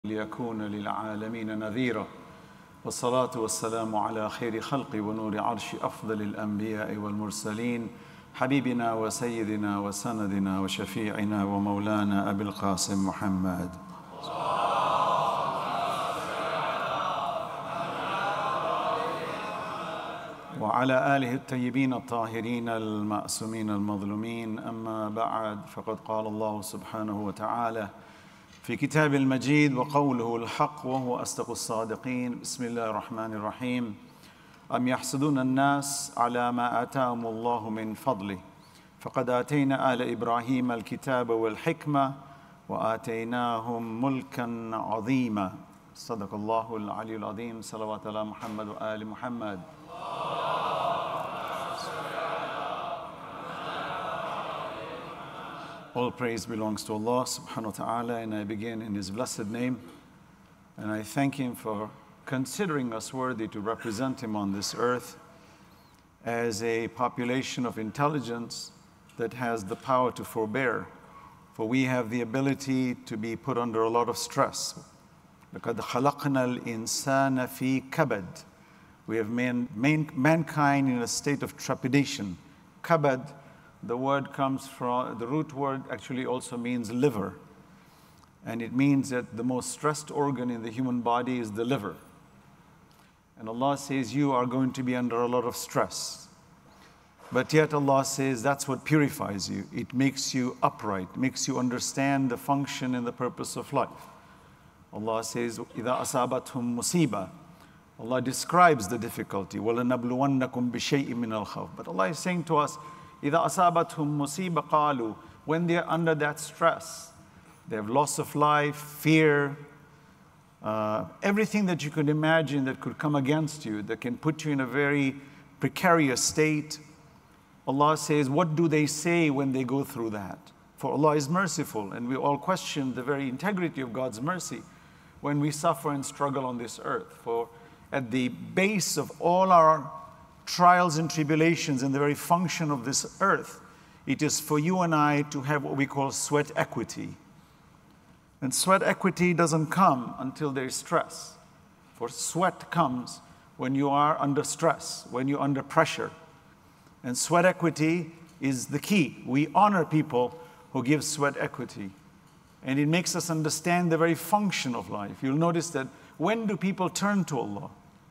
ليكون للعالمين نذيرا والصلاة والسلام على خير خلق ونور عرش أفضل الأنبياء والمرسلين حبيبنا وسيدنا وسندنا وشفيعنا ومولانا أبي القاسم محمد وعلى آله الطيبين الطاهرين المأسومين المظلومين. أما بعد، فقد قال الله سبحانه وتعالى في كتاب المجيد وقوله الحق وهو أصدق الصادقين. بسم الله الرحمن الرحيم. أم يحسدون الناس على ما آتاهم الله من فضله فقد آتينا آل إبراهيم الكتاب والحكمة وآتيناهم ملكا عظيما. صدق الله العلي العظيم. صلوات على محمد وآل محمد. All praise belongs to Allah subhanahu wa ta'ala, and I begin in His blessed name. And I thank Him for considering us worthy to represent Him on this earth as a population of intelligence that has the power to forbear. For we have the ability to be put under a lot of stress. لَقَدْ خَلَقْنَا الْإِنسَانَ فِي كَبَدٍ. We have mankind in a state of trepidation. Kabad, the word comes from, the root word actually also means liver. And it means that the most stressed organ in the human body is the liver. And Allah says you are going to be under a lot of stress. But yet Allah says that's what purifies you. It makes you upright, makes you understand the function and the purpose of life. Allah says, إِذَا أَصَابَتْهُمْ مُصِيبَةٌ. Allah describes the difficulty. وَلَنَبْلُوَنَّكُمْ بِشَيْءٍ مِّنَ الْخَوْفِ. But Allah is saying to us, إِذَا أَصَابَتْهُمْ مُصِيبَةٌ قَالُوا. When they're under that stress, they have loss of life, fear, everything that you could imagine that could come against you, that can put you in a very precarious state. Allah says, what do they say when they go through that? For Allah is merciful, and we all question the very integrity of God's mercy when we suffer and struggle on this earth. For at the base of all our trials and tribulations and the very function of this earth, it is for you and I to have what we call sweat equity. And sweat equity doesn't come until there is stress. For sweat comes when you are under stress, when you're under pressure. And sweat equity is the key. We honor people who give sweat equity. And it makes us understand the very function of life. You'll notice that when do people turn to Allah?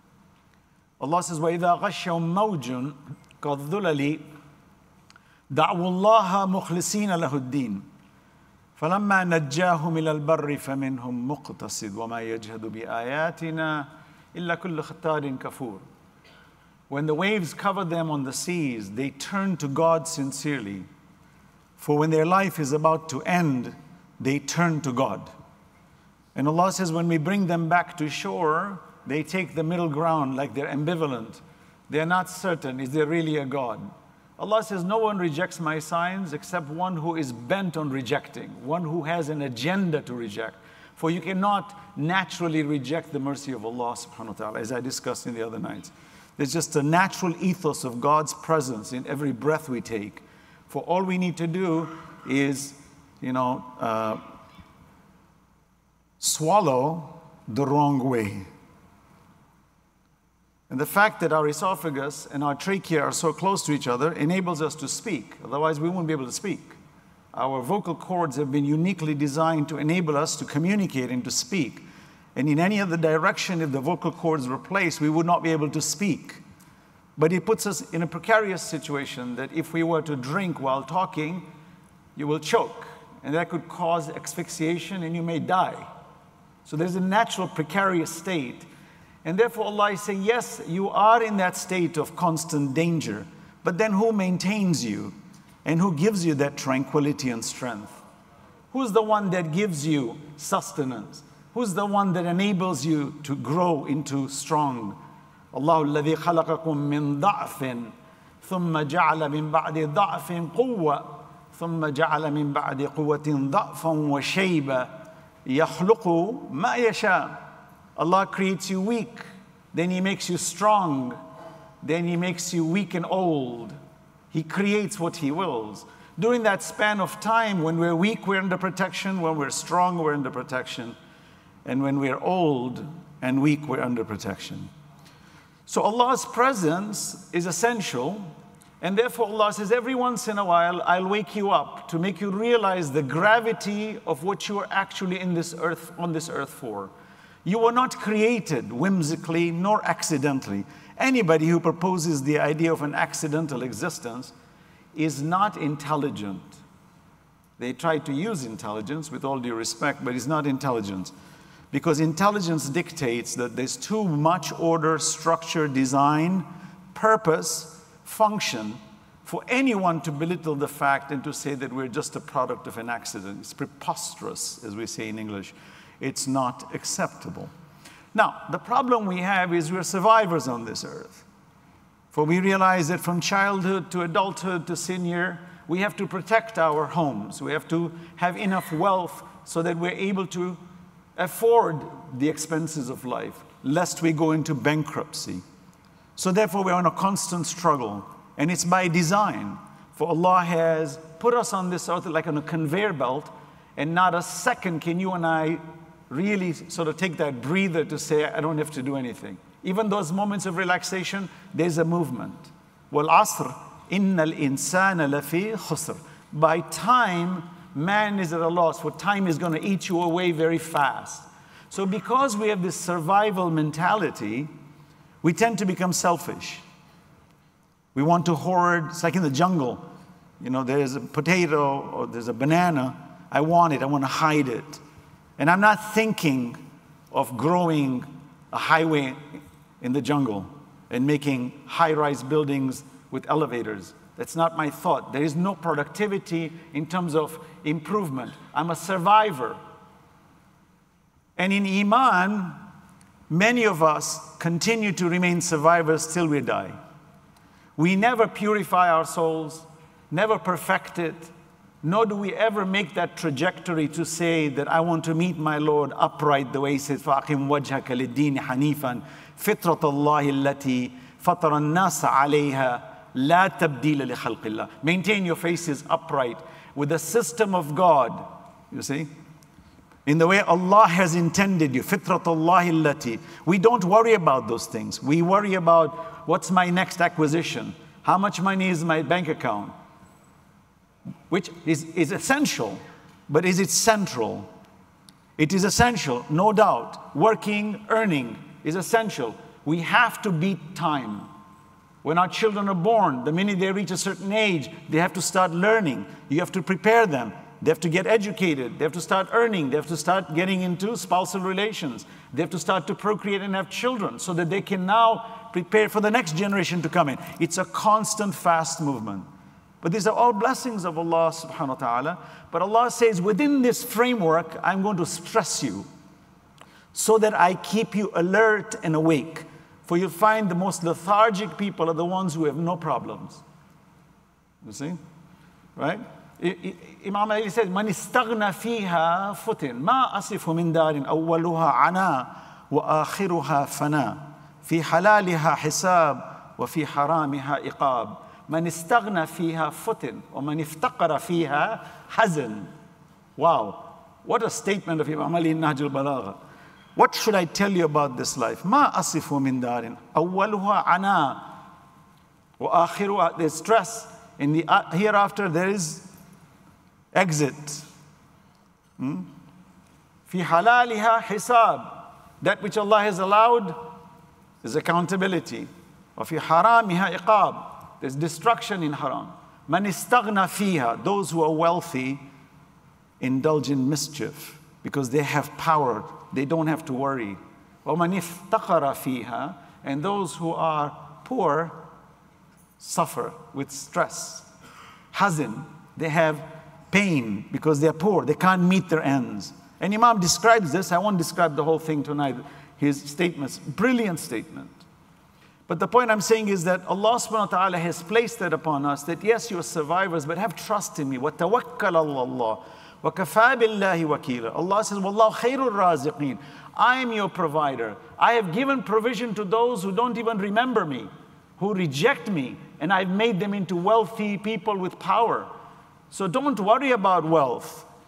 Allah says, وَإِذَا غَشَّهُمْ مَوْجٌ كَالظُّلَلِ دَعْوُوا اللَّهَ مُخْلِصِينَ لَهُ الدِّينَ فَلَمَّا نَجَّاهُمْ إِلَى الْبَرِّ فَمِنْهُمْ مُقْتَصِدٌ وَمَا يَجْهَدُ بِآيَاتِنَا إِلَّا كُلُّ خَتَّارٍ كَفُورٍ. When the waves cover them on the seas, they turn to God sincerely. For when their life is about to end, they turn to God. And Allah says, when we bring them back to shore, they take the middle ground, like they're ambivalent. They're not certain, is there really a God? Allah says, no one rejects my signs except one who is bent on rejecting, one who has an agenda to reject. For you cannot naturally reject the mercy of Allah subhanahu wa ta'ala, as I discussed in the other nights. There's just a natural ethos of God's presence in every breath we take. For all we need to do is, swallow the wrong way. And the fact that our esophagus and our trachea are so close to each other enables us to speak. Otherwise, we won't be able to speak. Our vocal cords have been uniquely designed to enable us to communicate and to speak. And in any other direction, if the vocal cords were placed, we would not be able to speak. But it puts us in a precarious situation that if we were to drink while talking, you will choke. And that could cause asphyxiation and you may die. So there's a natural precarious state. And therefore Allah is saying, yes, you are in that state of constant danger. But then who maintains you? And who gives you that tranquility and strength? Who's the one that gives you sustenance? Who's the one that enables you to grow into strong? Allahu alladhi khalaqakum min da'fin thumma ja'ala min ba'di da'fin quwwa thumma ja'ala min ba'di quwwatin da'fan wa shayba yakhluqu ma yasha. Allah creates you weak, then He makes you strong, then He makes you weak and old. He creates what He wills. During that span of time, when we're weak, we're under protection. When we're strong, we're under protection. And when we're old and weak, we're under protection. So Allah's presence is essential. And therefore Allah says, every once in a while, I'll wake you up to make you realize the gravity of what you are actually on this earth for. You were not created whimsically nor accidentally. Anybody who proposes the idea of an accidental existence is not intelligent. They try to use intelligence, with all due respect, but it's not intelligence. Because intelligence dictates that there's too much order, structure, design, purpose, function for anyone to belittle the fact and to say that we're just a product of an accident. It's preposterous, as we say in English. It's not acceptable. Now, the problem we have is we're survivors on this earth. For we realize that from childhood to adulthood to senior, we have to protect our homes. We have to have enough wealth so that we're able to afford the expenses of life, lest we go into bankruptcy. So therefore, we're on a constant struggle. And it's by design. For Allah has put us on this earth like on a conveyor belt, and not a second can you and I really sort of take that breather to say, I don't have to do anything. Even those moments of relaxation, there's a movement. وَالْعَصْرِ إِنَّ الْإِنسَانَ لَفِي خُسْرٍ. By time, man is at a loss, for time is going to eat you away very fast. So because we have this survival mentality, we tend to become selfish. We want to hoard. It's like in the jungle. You know, there's a potato or there's a banana. I want it. I want to hide it. And I'm not thinking of growing a highway in the jungle and making high-rise buildings with elevators. That's not my thought. There is no productivity in terms of improvement. I'm a survivor. And in Iman, many of us continue to remain survivors till we die. We never purify our souls, never perfect it, nor do we ever make that trajectory to say that I want to meet my Lord upright, the way he says, فَأَقِمْ وَجْهَكَ لِلدِّينِ حَنِيفًا فِطْرَةَ اللَّهِ الَّتِي فَطَرَ النَّاسَ عَلَيْهَا لَا تَبْدِيلَ لِخَلْقِ اللَّهِ. Maintain your faces upright with the system of God, you see, in the way Allah has intended you. فِطْرَةَ اللَّهِ الَّتِي. We don't worry about those things. We worry about what's my next acquisition? How much money is my bank account? Which is essential, but is it central? It is essential, no doubt. Working, earning is essential. We have to beat time. When our children are born, the minute they reach a certain age, they have to start learning. You have to prepare them. They have to get educated. They have to start earning. They have to start getting into spousal relations. They have to start to procreate and have children so that they can now prepare for the next generation to come in. It's a constant fast movement. But these are all blessings of Allah subhanahu wa ta'ala. But Allah says, within this framework, I'm going to stress you so that I keep you alert and awake. For you'll find the most lethargic people are the ones who have no problems. You see? Right? Imam Ali says, "Man istaghna fiha futin, ma asifu min darin awwaluha ana wa akhiruha fana, fi halaliha hisab wa fi haramiha iqab. Man istaghna fiha futin, wa man iftaqara fiha hazan." Wow, what a statement of Imam Ali in Nahj al-Balagha. What should I tell you about this life? Ma asifu min darin awwaluha ana wa akhiruha. There's stress. In the hereafter, there is exit. Fi halaliha hisab. That which Allah has allowed is accountability. Wa fi haramiha iqab. There's destruction in haram. Man istaghna fiha. Those who are wealthy indulge in mischief because they have power. They don't have to worry. Wa man iftaqara fiha. And those who are poor suffer with stress. Hazin. They have pain because they're poor. They can't meet their ends. And Imam describes this. I won't describe the whole thing tonight. His statements, brilliant statement. But the point I'm saying is that Allah subhanahu wa ta'ala has placed that upon us, that yes, you're survivors, but have trust in me. وَتَوَكَّلَ اللَّهِ وَكَفَى بِاللَّهِ وَكِيلًا. Allah says, وَاللَّهُ خَيْرُ الرَّازِقِينَ. I am your provider. I have given provision to those who don't even remember me, who reject me, and I've made them into wealthy people with power. So don't worry about wealth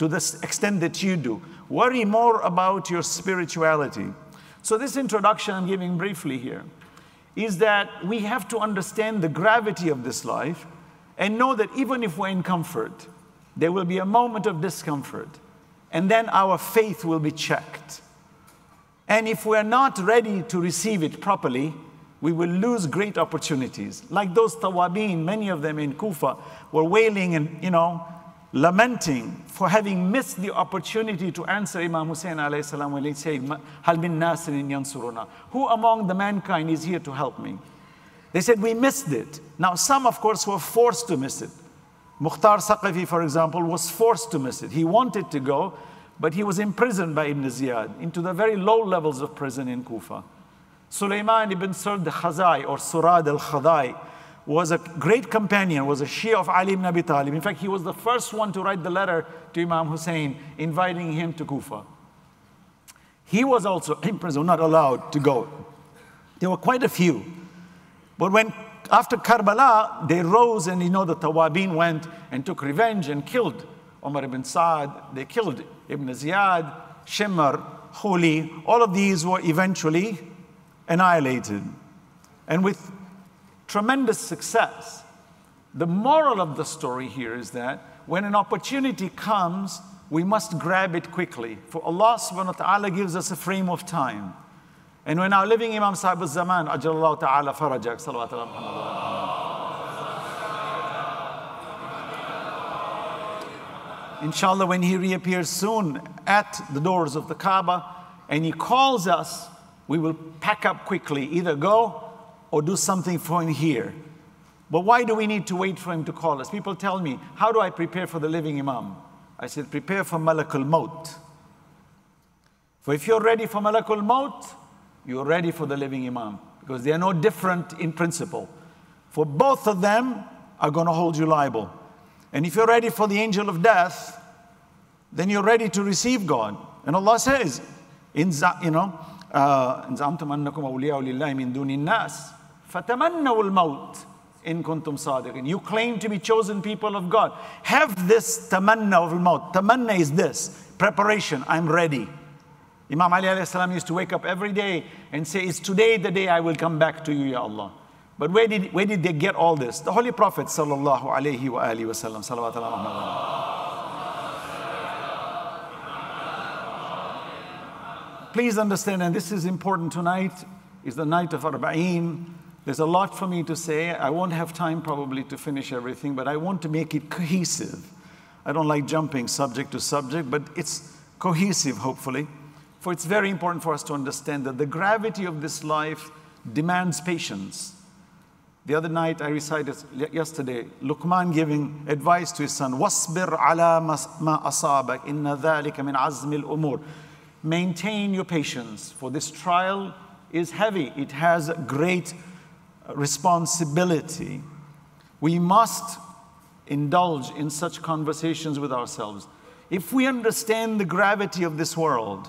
to the extent that you do. Worry more about your spirituality. So this introduction I'm giving briefly here is that we have to understand the gravity of this life and know that even if we're in comfort, there will be a moment of discomfort, and then our faith will be checked. And if we're not ready to receive it properly, we will lose great opportunities. Like those tawabin, many of them in Kufa were wailing and, lamenting for having missed the opportunity to answer Imam Hussein alayhi salam when he said, "Hal min nasirin yansuruna?" Who among the mankind is here to help me? They said, we missed it. Now, some, of course, were forced to miss it. Mukhtar Saqafi, for example, was forced to miss it. He wanted to go, but he was imprisoned by Ibn Ziyad into the very low levels of prison in Kufa. Sulaiman ibn Surd al-Khazai, or Surad al-Khazai, was a great companion, was a Shia of Ali ibn Abi Talib. In fact, he was the first one to write the letter to Imam Hussein inviting him to Kufa. He was also in prison, not allowed to go. There were quite a few. But after Karbala, they rose and the Tawabin went and took revenge and killed Umar ibn Saad. They killed Ibn Ziyad, Shimr, Khuli. All of these were eventually annihilated. And with tremendous success. The moral of the story here is that when an opportunity comes, we must grab it quickly. For Allah subhanahu wa ta'ala gives us a frame of time. And when our living Imam Sahib al-Zaman, Ajallahu ta'ala farajak, salawat Allah. Inshallah, when he reappears soon at the doors of the Kaaba and he calls us, we will pack up quickly, either go or do something for him here. But why do we need to wait for him to call us? People tell me, how do I prepare for the living Imam? I said, prepare for Malakul Maut. For if you're ready for Malakul Maut, you're ready for the living Imam, because they are no different in principle. For both of them are going to hold you liable. And if you're ready for the angel of death, then you're ready to receive God. And Allah says, إن زعمتم أنكم أولياء لله من دون الناس فَتَمَنَّوُا الْمَوْتِ إِن كُنْتُمْ صَادِقِينَ. You claim to be chosen people of God. Have this tamanna of al-maut. Tamanna is this, preparation, I'm ready. Imam Ali alayhi salam used to wake up every day and say, is today the day I will come back to you, Ya Allah. But where did they get all this? The Holy Prophet sallallahu alayhi wa alihi wa sallam, salawat Allah. Please understand, and this is important tonight, is the night of Arba'een. There's a lot for me to say. I won't have time probably to finish everything, but I want to make it cohesive. I don't like jumping subject to subject, but it's cohesive, hopefully. For it's very important for us to understand that the gravity of this life demands patience. The other night I recited, yesterday, Luqman giving advice to his son, وَاصْبِرْ عَلَى مَا أَصَابَكَ إِنَّ ذَلِكَ مِنْ عَزْمِ الْأُمُورِ. Maintain your patience, for this trial is heavy. It has great responsibility. We must indulge in such conversations with ourselves. If we understand the gravity of this world,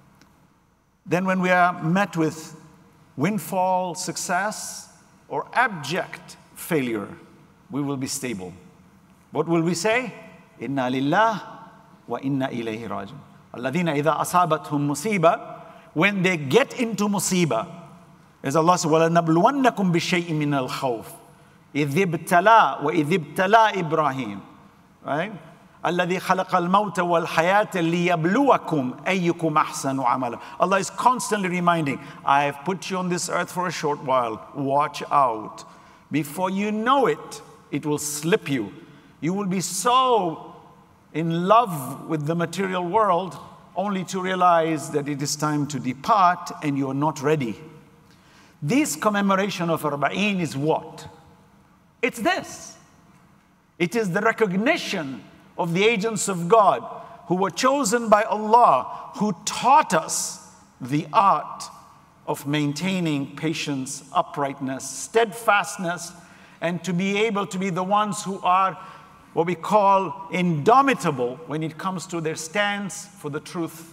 then when we are met with windfall success or abject failure, we will be stable. What will we say? Inna lillah wa inna ilayhi raji'un. Alladhina idha asabathum musiba, when they get into musiba, as Allah says, وَلَنَبْلُوَنَّكُمْ بِشَيْءٍ مِّنَ الْخَوْفِ إِذِ ابْتَلَى وَإِذِ ابْتَلَى إِبْرَاهِيمَ. Right? الَّذِي خَلَقَ الْمَوْتَ وَالْحَيَاةَ لِيَبْلُوَكُمْ أَيُّكُمْ أَحْسَنُ عَمَلًا. Allah is constantly reminding, I have put you on this earth for a short while. Watch out. Before you know it, it will slip you. You will be so in love with the material world only to realize that it is time to depart and you are not ready. This commemoration of Arba'een is what? It's this. It is the recognition of the agents of God who were chosen by Allah, who taught us the art of maintaining patience, uprightness, steadfastness, and to be able to be the ones who are what we call indomitable when it comes to their stance for the truth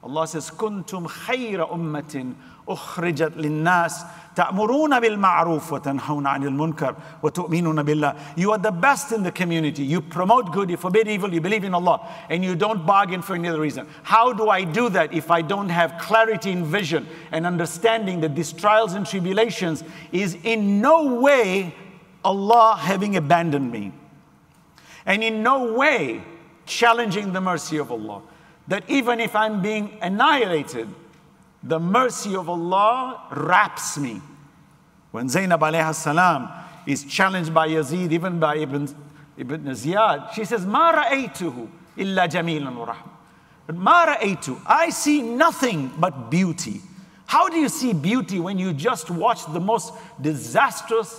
Allah says, كنتم خير أمة أخرجت للناس تأمرون بالمعروف وتنهون عن المنكر وتؤمنون بالله. You are the best in the community. You promote good, you forbid evil, you believe in Allah, and you don't bargain for any other reason. How do I do that if I don't have clarity in vision and understanding that these trials and tribulations is in no way Allah having abandoned me, and in no way challenging the mercy of Allah? That even if I'm being annihilated, the mercy of Allah wraps me. When Zainab alayha salam is challenged by Yazid, even by Ibn Ziyad, she says, مَا رَأَيْتُهُ إِلَّا جَمِيلًا وَرَحْمًا. مَا رَأَيْتُ, I see nothing but beauty. How do you see beauty when you just watched the most disastrous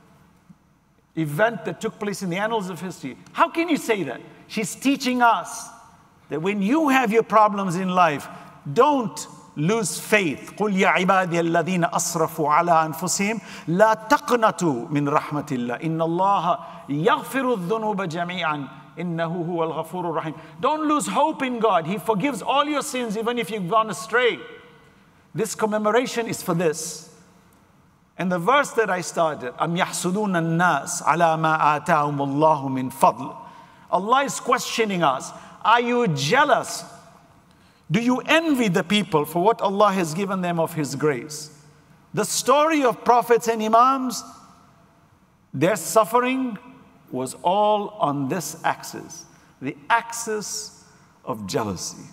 event that took place in the annals of history? How can you say that? She's teaching us that when you have your problems in life, don't lose faith. قُلْ يَا عِبَادِيَ الَّذِينَ أَسْرَفُوا عَلَىٰ أَنفُسِهِمْ لَا تَقْنَطُوا مِنْ رَحْمَةِ اللَّهِ إِنَّ اللَّهَ يَغْفِرُ الذُّنُوبَ جَمِيعًا إِنَّهُ هُوَ الْغَفُورُ الرَّحِيمُ. Don't lose hope in God. He forgives all your sins even if you've gone astray. This commemoration is for this. And the verse that I started, أَمْ يَحْسُدُونَ النَّاسَ عَلَىٰ مَا آتَاهُمُ اللَّهُ مِنْ فَضْلٍ. Allah is questioning us. Are you jealous? Do you envy the people for what Allah has given them of His grace? The story of prophets and imams, their suffering was all on this axis, the axis of jealousy.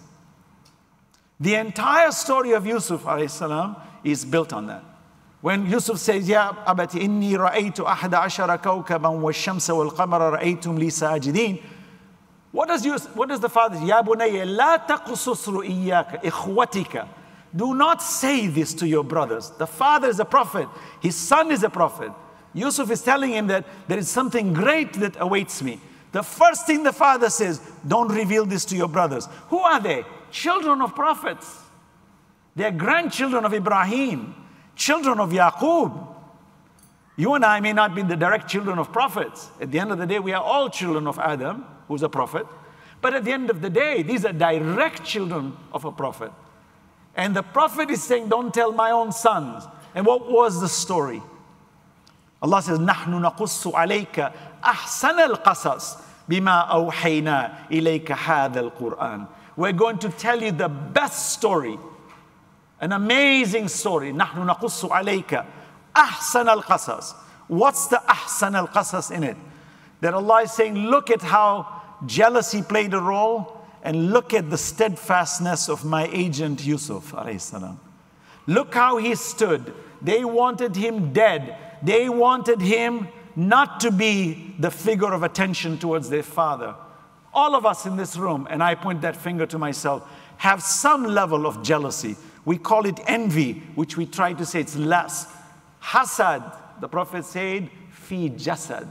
The entire story of Yusuf alayhi salam is built on that. When Yusuf says, Ya abati inni ra'aytu ahada ashara kawkaban wa shamsa wal qamara ra'aytum li sajidin. What does the father say? Ya bunayya la taqsus ru'iyyaka ikhwatika. Do not say this to your brothers. The father is a prophet. His son is a prophet. Yusuf is telling him that there is something great that awaits me. The first thing the father says, don't reveal this to your brothers. Who are they? Children of prophets. They are grandchildren of Ibrahim, children of Yaqub. You and I may not be the direct children of prophets. At the end of the day, we are all children of Adam, who's a prophet. But at the end of the day, these are direct children of a prophet. And the prophet is saying, don't tell my own sons. And what was the story? Allah says, نَحْنُ نَقُصُّ عَلَيْكَ أَحْسَنَ الْقَصَصِ بِمَا أَوْحَيْنَا إِلَيْكَ هَذَا الْقُرْآنِ. We're going to tell you the best story, an amazing story. نَحْنُ نَقُصُّ عَلَيْكَ أَحْسَنَ الْقَصَصِ. What's the أحسن القصص in it? That Allah is saying, look at how jealousy played a role, and look at the steadfastness of my agent Yusuf alayhi salam. Look how he stood. They wanted him dead. They wanted him not to be the figure of attention towards their father. All of us in this room, and I point that finger to myself, have some level of jealousy. We call it envy, which we try to say it's less. Hasad, the Prophet said, fi jasad.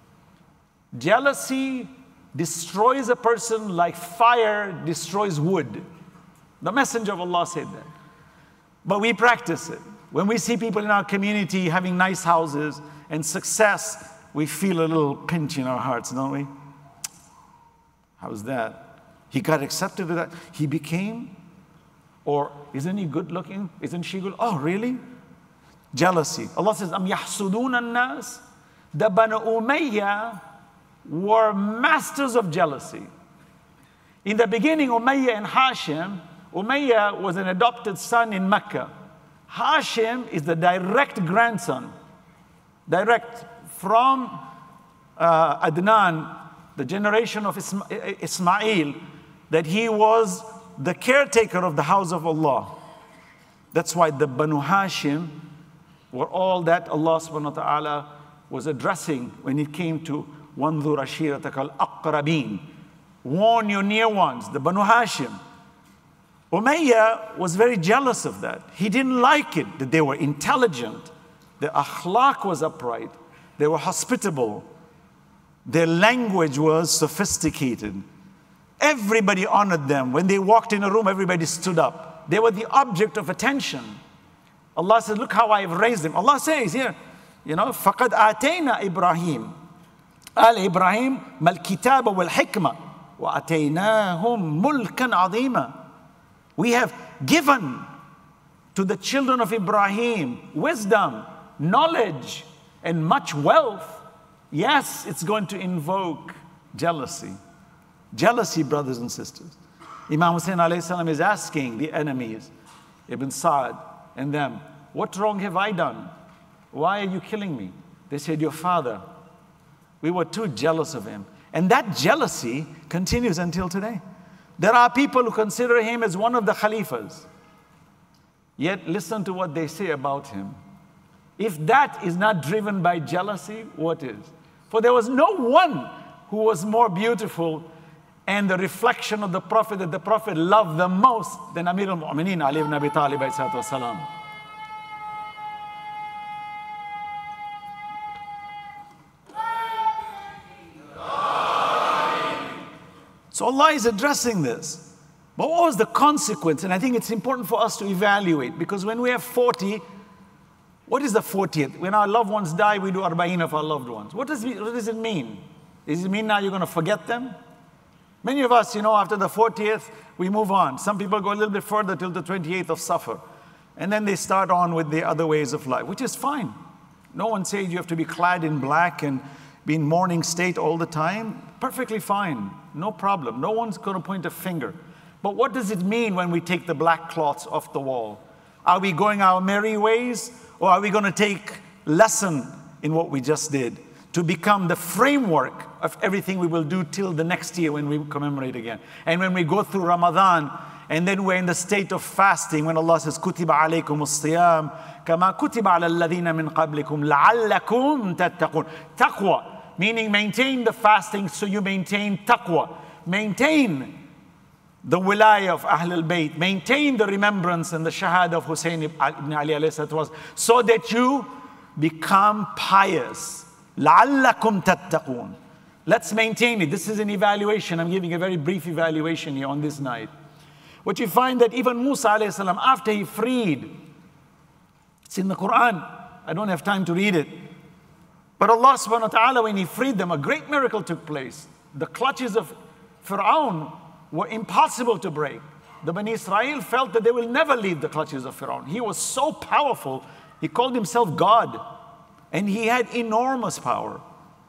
Jealousy destroys a person like fire destroys wood. The Messenger of Allah said that. But we practice it. When we see people in our community having nice houses and success, we feel a little pinch in our hearts, don't we? How's that? He got accepted to that. He became, or isn't he good looking? Isn't she good? Oh, really? Jealousy. Allah says, Am yahsudun an-nas? The Banu Umayyah were masters of jealousy. In the beginning, Umayyah and Hashim, Umayyah was an adopted son in Mecca. Hashim is the direct grandson, direct from Adnan, the generation of Ismail, that he was the caretaker of the house of Allah. That's why the Banu Hashim were all that Allah subhanahu wa ta'ala was addressing when it came to وَانْظُرْ عَشِيرَتَكَ الْأَقْرَبِينَ. Warn your near ones, the Banu Hashim. Umayyah was very jealous of that. He didn't like it, that they were intelligent. Their akhlaq was upright. They were hospitable. Their language was sophisticated. Everybody honored them. When they walked in a room, everybody stood up. They were the object of attention. Allah says, look how I have raised them. Allah says here, فَقَدْ آتَيْنَا إِبْرَاهِيمَ آل إِبْرَاهِيمَ مَا الْكِتَابَ وَالْحِكْمَةِ وَآتَيْنَاهُمْ مُلْكًا عَظِيمًا. We have given to the children of Ibrahim wisdom, knowledge, and much wealth. Yes, it's going to invoke jealousy. Jealousy, brothers and sisters. Imam Hussein alayhi salam is asking the enemies, Ibn Sa'd and them, what wrong have I done? Why are you killing me? They said, your father. We were too jealous of him. And that jealousy continues until today. There are people who consider him as one of the Khalifas. Yet listen to what they say about him. If that is not driven by jealousy, what is? For there was no one who was more beautiful and the reflection of the Prophet that the Prophet loved the most than Amir al-Mu'mineen Ali ibn Abi Talib alayhi salatu wasalam. So Allah is addressing this. But what was the consequence? And I think it's important for us to evaluate, because when we have 40, what is the 40th? When our loved ones die, we do arba'in of our loved ones. What does it mean? Does it mean now you're going to forget them? Many of us, after the 40th, we move on. Some people go a little bit further till the 28th of Safar. And then they start on with the other ways of life, which is fine. No one says you have to be clad in black and be in mourning state all the time. Perfectly fine. No problem. No one's going to point a finger. But what does it mean when we take the black cloths off the wall? Are we going our merry ways, or are we going to take lesson in what we just did to become the framework of everything we will do till the next year when we commemorate again? And when we go through Ramadan, and then we're in the state of fasting, when Allah says, كُتِبَ عَلَيْكُمُ الصِّيَامِ كَمَا كُتِبَ عَلَى الَّذِينَ مِنْ قَبْلِكُمْ لَعَلَّكُمْ تَتَّقُونَ. Taqwa, meaning maintain the fasting so you maintain taqwa. Maintain the wilayah of Ahl al-Bayt. Maintain the remembrance and the shahada of Hussein ibn Ali alayhi salatu, so that you become pious. لَعَلَّكُمْ تَتَّقُونَ. Let's maintain it. This is an evaluation. I'm giving a very brief evaluation here on this night. What you find that even Musa alayhi salam, after he freed, it's in the Quran, I don't have time to read it, but Allah subhanahu wa ta'ala, when he freed them, a great miracle took place. The clutches of Fir'aun were impossible to break. The Bani Israel felt that they will never leave the clutches of Fir'aun. He was so powerful, he called himself God, and he had enormous power.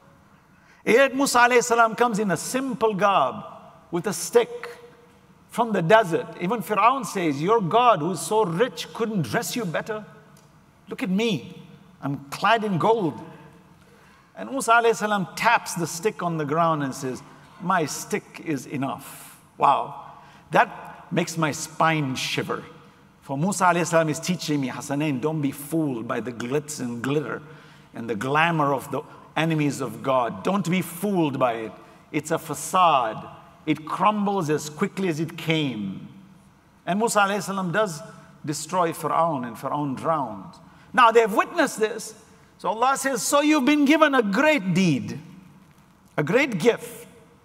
Yet Musa alayhi salam comes in a simple garb with a stick from the desert. Even Fir'aun says, your God who is so rich couldn't dress you better? Look at me, I'm clad in gold. And Musa alayhi salam taps the stick on the ground and says, my stick is enough. Wow, that makes my spine shiver. For Musa alayhi salam is teaching me, Hassanain, don't be fooled by the glitz and glitter and the glamour of the enemies of God. Don't be fooled by it. It's a facade. It crumbles as quickly as it came. And Musa alayhi salam does destroy Fir'aun, and Fir'aun drowns. Now they have witnessed this. So Allah says, so you've been given a great deed, a great gift.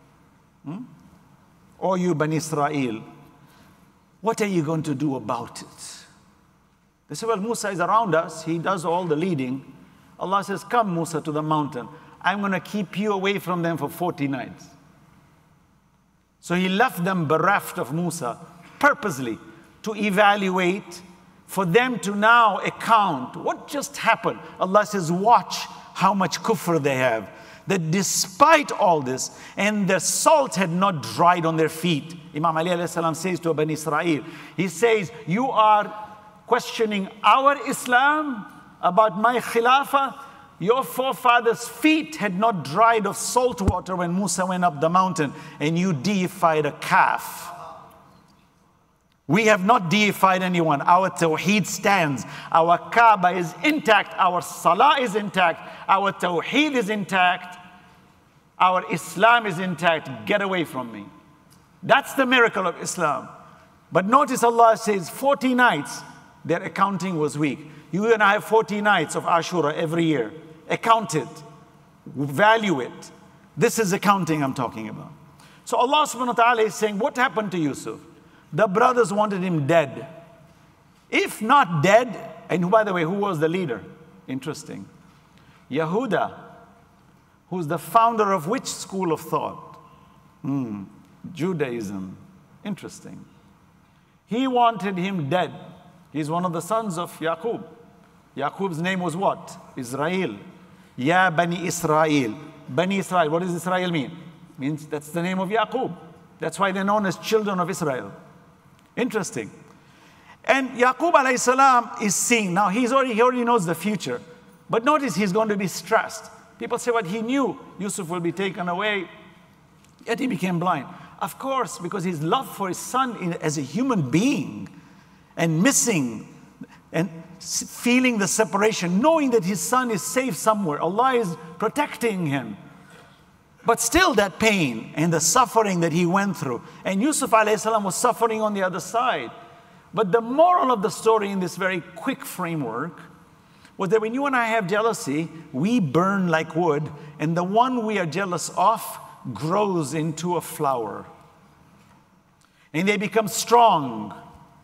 O you Bani Israel, what are you going to do about it? They say, well, Musa is around us. He does all the leading. Allah says, come, Musa, to the mountain. I'm going to keep you away from them for 40 nights. So he left them bereft of Musa purposely to evaluate, for them to now account what just happened. Allah says, watch how much kufr they have. That despite all this, and the salt had not dried on their feet. Imam Ali alayhi salam says to Bani Israel, he says, you are questioning our Islam about my khilafah. Your forefathers' feet had not dried of salt water when Musa went up the mountain, and you deified a calf. We have not deified anyone. Our tawheed stands. Our Kaaba is intact. Our salah is intact. Our tawheed is intact. Our Islam is intact. Get away from me. That's the miracle of Islam. But notice Allah says 40 nights, their accounting was weak. You and I have 40 nights of Ashura every year. Account it. Value it. This is accounting I'm talking about. So Allah subhanahu wa ta'ala is saying, what happened to Yusuf? The brothers wanted him dead. If not dead, and by the way, who was the leader? Interesting. Yehuda, who's the founder of which school of thought? Judaism. Interesting. He wanted him dead. He's one of the sons of Yaqub. Yaqub's name was what? Israel. Ya Bani Israel. Bani Israel. What does Israel mean? Means that's the name of Yaqub. That's why they're known as children of Israel. Interesting. And Yaqub alayhi salam is seeing. Now he already knows the future. But notice he's going to be stressed. People say what he knew. Yusuf will be taken away. Yet he became blind. Of course, because his love for his son as a human being and missing and feeling the separation, knowing that his son is safe somewhere. Allah is protecting him. But still that pain and the suffering that he went through. And Yusuf alayhi salam was suffering on the other side. But the moral of the story in this very quick framework was that when you and I have jealousy, we burn like wood, and the one we are jealous of grows into a flower. And they become strong.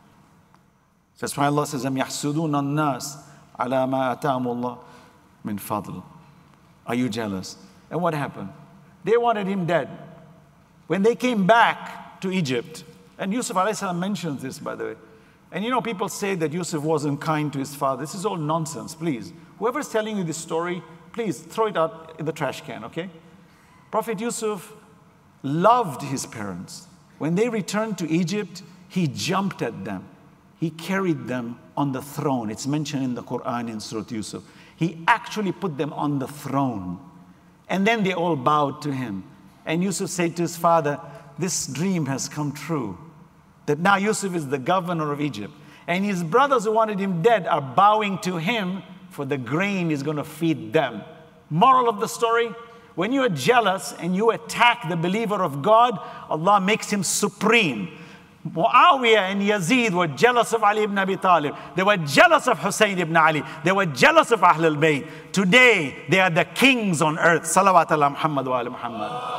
That's why Allah says, أَمْ يَحْسُدُونَ النَّاسِ عَلَى مَا أَتَاهُمُ اللَّهُ مِنْ فَضْلٍ. Are you jealous? And what happened? They wanted him dead. When they came back to Egypt, and Yusuf alayhi salam mentions this, by the way. And you know, people say that Yusuf wasn't kind to his father. This is all nonsense, please. Whoever's telling you this story, please throw it out in the trash can, okay? Prophet Yusuf loved his parents. When they returned to Egypt, he jumped at them. He carried them on the throne. It's mentioned in the Quran in Surah Yusuf. He actually put them on the throne. And then they all bowed to him. And Yusuf said to his father, this dream has come true. That now Yusuf is the governor of Egypt. And his brothers who wanted him dead are bowing to him for the grain he's going to feed them. Moral of the story, when you are jealous and you attack the believer of God, Allah makes him supreme. Muawiyah and Yazid were jealous of Ali ibn Abi Talib. They were jealous of Hussein ibn Ali. They were jealous of Ahlul Bayt. Today, they are the kings on earth. Salawat ala Muhammad wa ala Muhammad.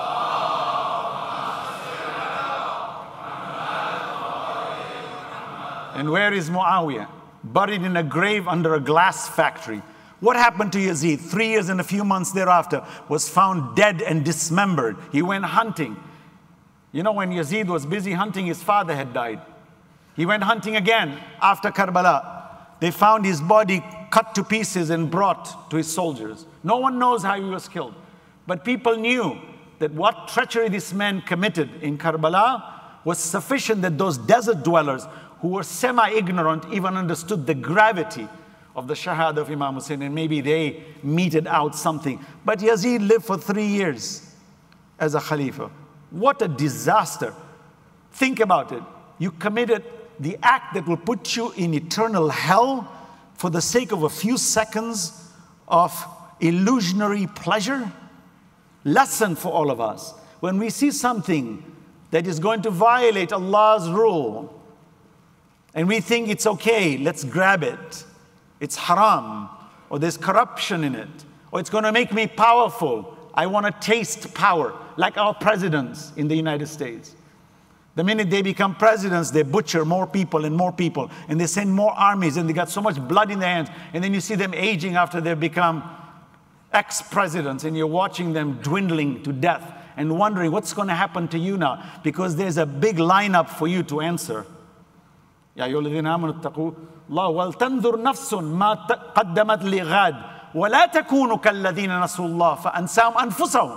And where is Muawiyah? Buried in a grave under a glass factory. What happened to Yazid? 3 years and a few months thereafter, was found dead and dismembered. He went hunting. You know, when Yazid was busy hunting, his father had died. He went hunting again after Karbala. They found his body cut to pieces and brought to his soldiers. No one knows how he was killed. But people knew that what treachery this man committed in Karbala was sufficient that those desert dwellers who were semi-ignorant even understood the gravity of the Shahada of Imam Hussein, and maybe they meted out something. But Yazid lived for 3 years as a Khalifa. What a disaster. Think about it. You committed the act that will put you in eternal hell for the sake of a few seconds of illusionary pleasure. Lesson for all of us. When we see something that is going to violate Allah's rule, and we think it's okay, let's grab it. It's haram, or there's corruption in it, or it's going to make me powerful. I want to taste power, like our presidents in the United States. The minute they become presidents, they butcher more people, and they send more armies, and they got so much blood in their hands. And then you see them aging after they've become ex-presidents, and you're watching them dwindling to death and wondering what's going to happen to you now, because there's a big lineup for you to answer. يا أيها الذين آمنوا اتقوا الله ولتنظر نفس ما قدمت لغد ولا تكونوا كالذين نسوا الله فأنساهم أنفسهم.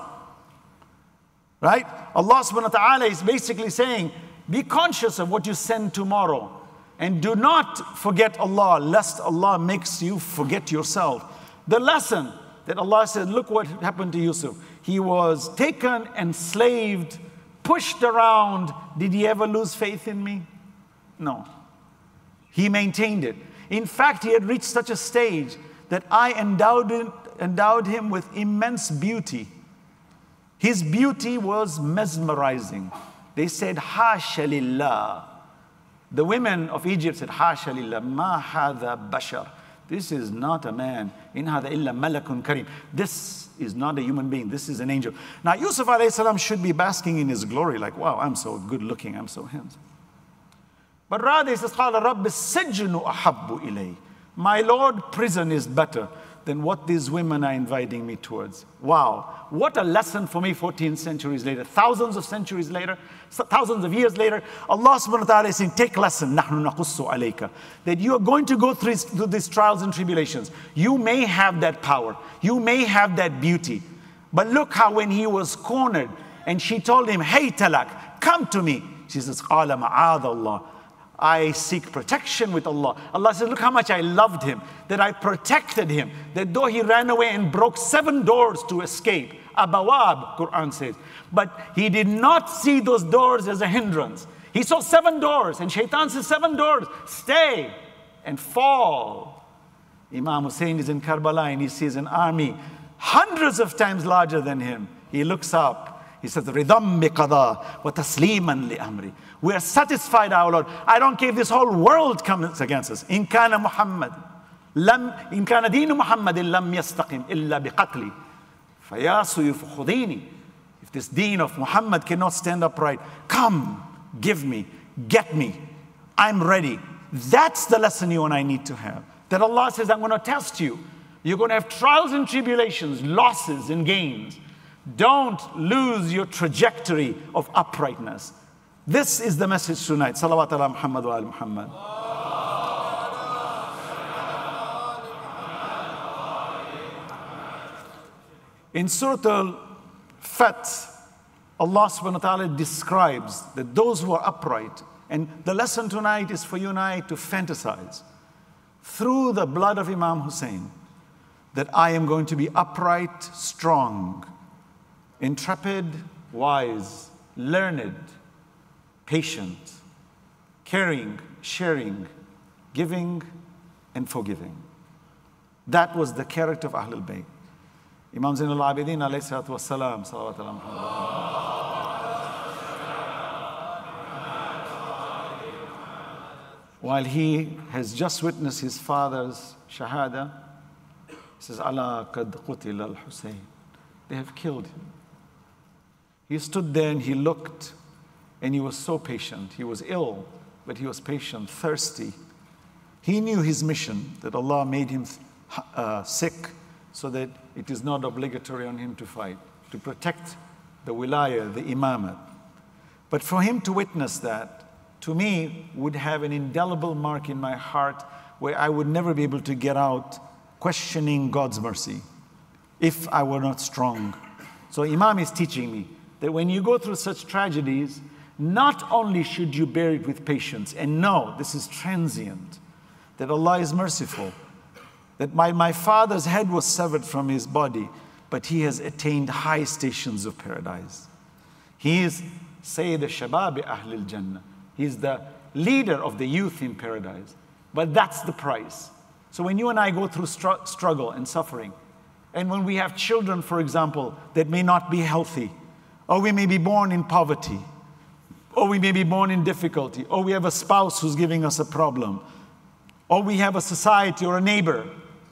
Right? Allah subhanahu wa ta'ala is basically saying, be conscious of what you send tomorrow, and do not forget Allah, lest Allah makes you forget yourself. The lesson that Allah said, look what happened to Yusuf. He was taken, enslaved, pushed around. Did he ever lose faith in me? No. He maintained it. In fact, he had reached such a stage that I endowed him with immense beauty. His beauty was mesmerizing. They said, Hasha lillah. The women of Egypt said, Hasha lillah, ma hadha bashar. This is not a man. In hadha illa malakun kareem. This is not a human being. This is an angel. Now, Yusuf alayhi salam should be basking in his glory, like, wow, I'm so good looking, I'm so handsome. But rather he says, قَالَ رَبِّ السَّجْنُ أَحَبُّ إِلَيْهِ. My Lord, prison is better. than what these women are inviting me towards. Wow, what a lesson for me 14 centuries later, thousands of centuries later, thousands of years later. Allah subhanahu wa ta'ala is saying, take lesson, نَحْنُ نَقُصُّ عَلَيْكَ, that you are going to go through these trials and tribulations. You may have that power, you may have that beauty, but look how when he was cornered and she told him, hey Talak, come to me. She says, قَالَ مَعَاذَ اللَّهِ, I seek protection with Allah. Allah says, look how much I loved him, that I protected him, that though he ran away and broke 7 doors to escape, abawab, Quran says, but he did not see those doors as a hindrance. He saw 7 doors, and Shaitan says, 7 doors, stay and fall. Imam Hussein is in Karbala and he sees an army hundreds of times larger than him. He looks up. He says, Ridam biqada wa tasliman li amri. We are satisfied, our Lord. I don't care if this whole world comes against us. In kana deenu Muhammadin lam yastaqim illa biqatli. Fayasu khudini. If this deen of Muhammad cannot stand upright, come, give me, get me. I'm ready. That's the lesson you and I need to have. That Allah says, I'm going to test you. You're going to have trials and tribulations, losses and gains. Don't lose your trajectory of uprightness. This is the message tonight. Salawat ala Muhammad wa ala Muhammad. In Surah Al-Fath, Allah subhanahu wa ta'ala describes that those who are upright, and the lesson tonight is for you and I to fantasize through the blood of Imam Hussein that I am going to be upright, strong, intrepid, wise, learned, patient, caring, sharing, giving, and forgiving. That was the character of Ahlul Bayt. Imam Zainul Abidin alayhi salatu wassalam, salawat ala Muhammad. While he has just witnessed his father's shahada, he says, Ala qad qutila al-Husayn. They have killed him. He stood there and he looked, and he was so patient. He was ill, but he was patient, thirsty. He knew his mission, that Allah made him sick so that it is not obligatory on him to fight, to protect the wilayah, the imamat. But for him to witness that, to me, would have an indelible mark in my heart where I would never be able to get out questioning God's mercy if I were not strong. So Imam is teaching me that when you go through such tragedies, not only should you bear it with patience and know this is transient, that Allah is merciful, that my father's head was severed from his body, but he has attained high stations of paradise. He is Sayyid al-Shabab Ahlul Jannah. He's the leader of the youth in paradise. But that's the price. So when you and I go through struggle and suffering, and when we have children, for example, that may not be healthy, or we may be born in poverty, or we may be born in difficulty, or we have a spouse who's giving us a problem, or we have a society or a neighbor,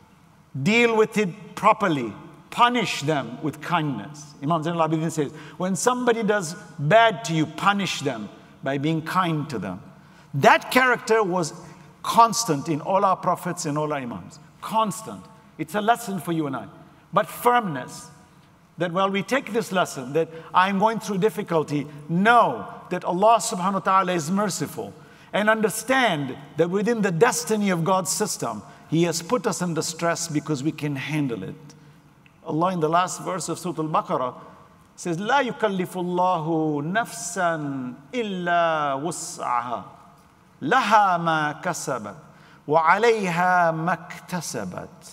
deal with it properly. Punish them with kindness. Imam Zainul Abidin says, when somebody does bad to you, punish them by being kind to them. That character was constant in all our prophets and all our imams. Constant. It's a lesson for you and I. But firmness, that while we take this lesson, that I'm going through difficulty, know that Allah subhanahu wa ta'ala is merciful, and understand that within the destiny of God's system, He has put us under stress because we can handle it. Allah in the last verse of Surah Al-Baqarah says, لا يكلف الله نفسا إلا وسعها لها ما كسبت وعليها ما اكتسبت.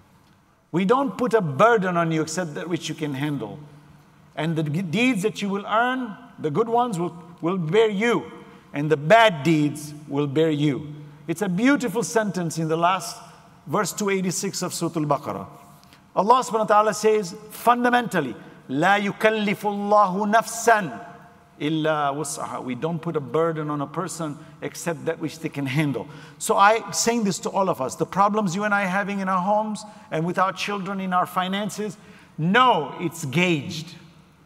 We don't put a burden on you except that which you can handle. And the deeds that you will earn, the good ones will bear you, and the bad deeds will bear you. It's a beautiful sentence in the last verse 286 of Surah Al-Baqarah. Allah subhanahu wa ta'ala says fundamentally, لا يكلف الله نفسا إلا وسعها. We don't put a burden on a person except that which they can handle. So I'm saying this to all of us. The problems you and I are having in our homes and with our children, in our finances, no, it's gauged.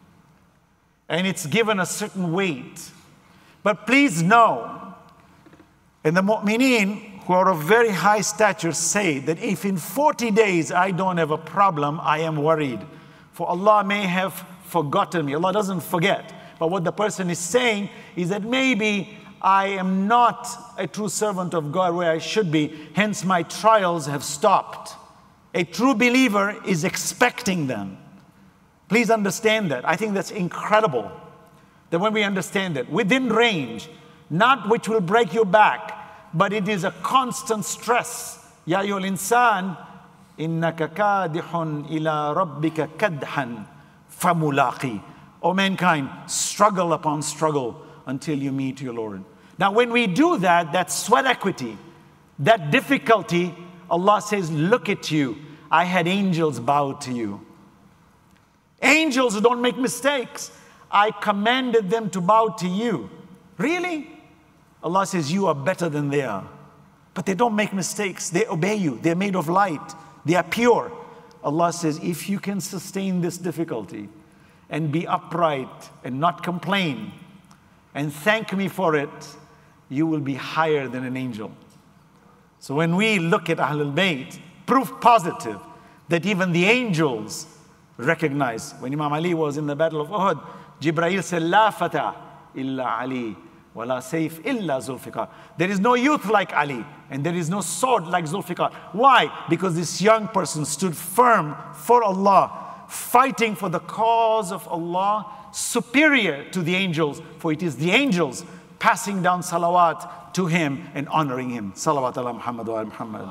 And it's given a certain weight. But please know, and the mu'mineen who are of very high stature say that if in 40 days I don't have a problem, I am worried. For Allah may have forgotten me. Allah doesn't forget. But what the person is saying is that maybe I am not a true servant of God where I should be, hence my trials have stopped. A true believer is expecting them. Please understand that. I think that's incredible. That when we understand that, within range, not which will break your back, but it is a constant stress. Ya ayyuhal insan, innaka kadihun ila rabbika kadhan famulaqi. O mankind, struggle upon struggle until you meet your Lord. Now when we do that, that sweat equity, that difficulty, Allah says, look at you. I had angels bow to you. Angels who don't make mistakes. I commanded them to bow to you. Really? Allah says, you are better than they are. But they don't make mistakes. They obey you. They're made of light. They are pure. Allah says, if you can sustain this difficulty and be upright and not complain and thank me for it, you will be higher than an angel. So when we look at Ahlul Bayt, proof positive that even the angels recognize. When Imam Ali was in the Battle of Uhud, Jibreel said, La fata illa Ali, wa la sayf illa Zulfiqar. There is no youth like Ali, and there is no sword like Zulfiqar. Why? Because this young person stood firm for Allah, fighting for the cause of Allah, superior to the angels, for it is the angels passing down salawat to him and honoring him. Salawat ala Muhammad wa ala Muhammad.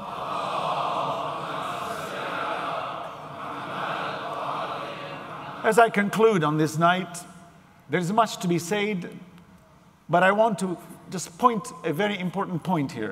As I conclude on this night, there is much to be said, but I want to just point a very important point here.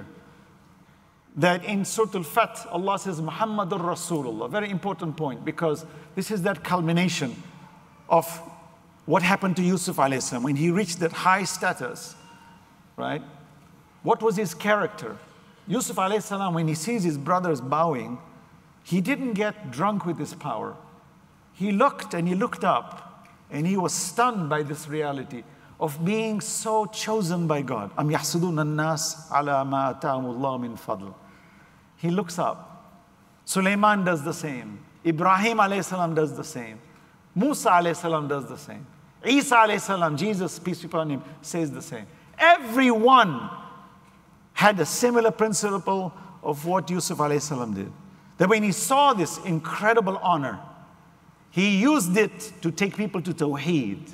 That in Surah Al-Fath, Allah says, Muhammadur Rasulullah. Very important point, because this is that culmination of what happened to Yusuf alayhi salam when he reached that high status, right? What was his character? Yusuf alayhi salam, when he sees his brothers bowing, he didn't get drunk with his power. He looked and he looked up, and he was stunned by this reality of being so chosen by God. Am yahsuduna an-nas ala ma atahumullah min fadl. He looks up. Sulaiman does the same. Ibrahim alayhi salam does the same. Musa alayhi salam does the same. Isa alayhi salam, Jesus, peace be upon him, says the same. Everyone had a similar principle of what Yusuf alayhi salam did. That when he saw this incredible honor, he used it to take people to Tawheed.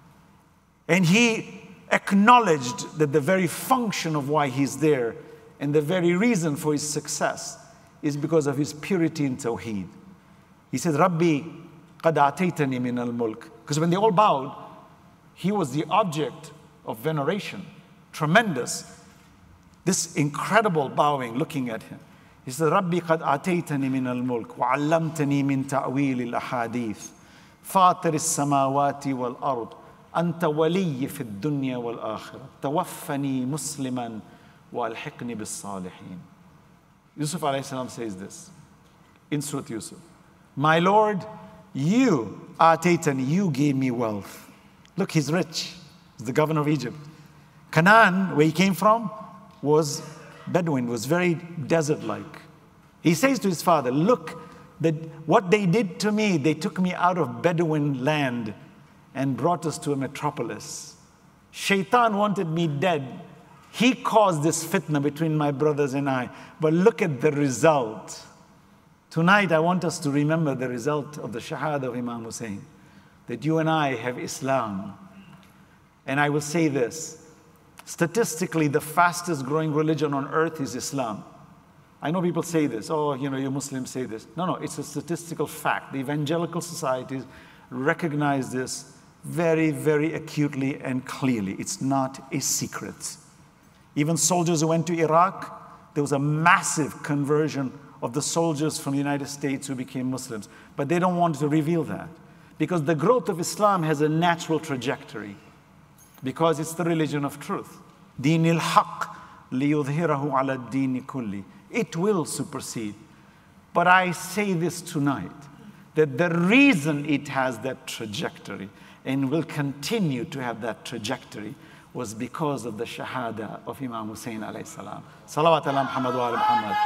And he acknowledged that the very function of why he's there and the very reason for his success is because of his purity in Tawheed. He said, Rabbi, qad ataytani min al-mulk. Because when they all bowed, he was the object of veneration. Tremendous. This incredible bowing, looking at him. He said, Rabbi qad ataytani min al-mulk wa 'allamtani min ta'wil al-ahadith fatir as-samawati wal-ard anta waliyyi fi ad-dunya wal-akhirah tawaffani musliman wa alhiqni bis-salihin. Yusuf alayhi salam says this in Surah Yusuf. My Lord, you ataytani, you gave me wealth. Look, he's rich. He's the governor of Egypt. Canaan, where he came from, was Bedouin, was very desert-like. He says to his father, look, that what they did to me, they took me out of Bedouin land and brought us to a metropolis. Shaitan wanted me dead. He caused this fitna between my brothers and I. But look at the result. Tonight, I want us to remember the result of the Shahada of Imam Hussein. That you and I have Islam. And I will say this. Statistically, the fastest growing religion on earth is Islam. I know people say this, oh, you know, you Muslims say this. No, no, it's a statistical fact. The evangelical societies recognize this very, very acutely and clearly. It's not a secret. Even soldiers who went to Iraq, there was a massive conversion of the soldiers from the United States who became Muslims. But they don't want to reveal that, because the growth of Islam has a natural trajectory. Because it's the religion of truth. Deenil haqq liyudhhirahu ala ad-deen kulli. It will supersede. But I say this tonight, that the reason it has that trajectory and will continue to have that trajectory was because of the shahada of Imam Hussein alayhi salam. Salawat ala Muhammad wa ala Muhammad.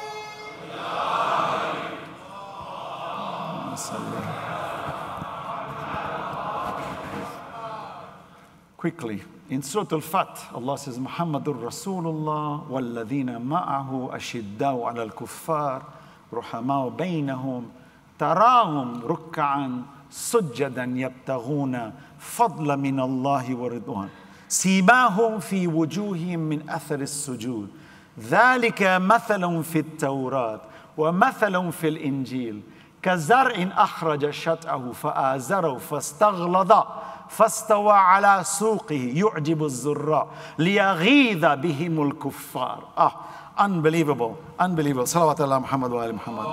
Quickly, in Surah Al-Fath, Allah says, Muhammadur Rasulullah walladhina ma'ahu ashiddau ala al-kuffar ruhamau baynahum tarahum rukka'an sujjadan yabtaghuna fadla min Allahi wa ridwan simahum fi wujuhihim min athar as-sujud dhalika mathalun fi at-tawrat wa mathalun fi al-injil كزرع أخرج شطأه فآزره فاستغلظ فاستوى على سوقه يعجب الزراع ليغيظ بهم الكفار. Unbelievable, unbelievable. Salawat ala Muhammad wa ala Muhammad.